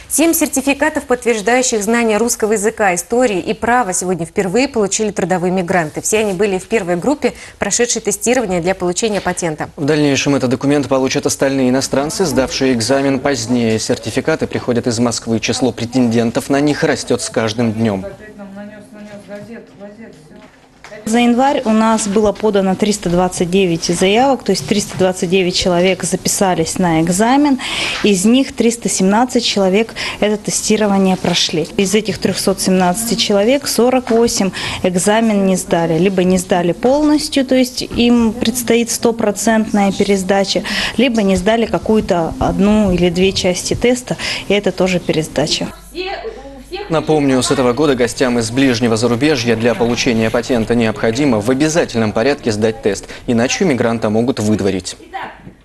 7 сертификатов, подтверждающих знание русского языка, истории и права, сегодня впервые получили трудовые мигранты. Все они были в первой группе, прошедшей тестирование для получения патента. В дальнейшем этот документ получат остальные иностранцы, сдавшие экзамен позднее. Сертификаты приходят из Москвы. Число претендентов на них растет с каждым днем. За январь у нас было подано 329 заявок, то есть 329 человек записались на экзамен, из них 317 человек это тестирование прошли. Из этих 317 человек 48 экзамен не сдали, либо не сдали полностью, то есть им предстоит 100% пересдача, либо не сдали какую-то одну или две части теста, и это тоже пересдача. Напомню, с этого года гостям из ближнего зарубежья для получения патента необходимо в обязательном порядке сдать тест, иначе мигранта могут выдворить.